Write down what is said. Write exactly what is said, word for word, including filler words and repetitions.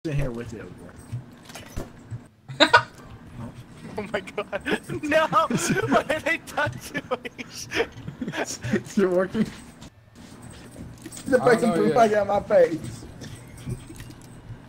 in here with you. Oh my god. No! Why did I touch you? Is it working? The I don't person know put yet. back out my face.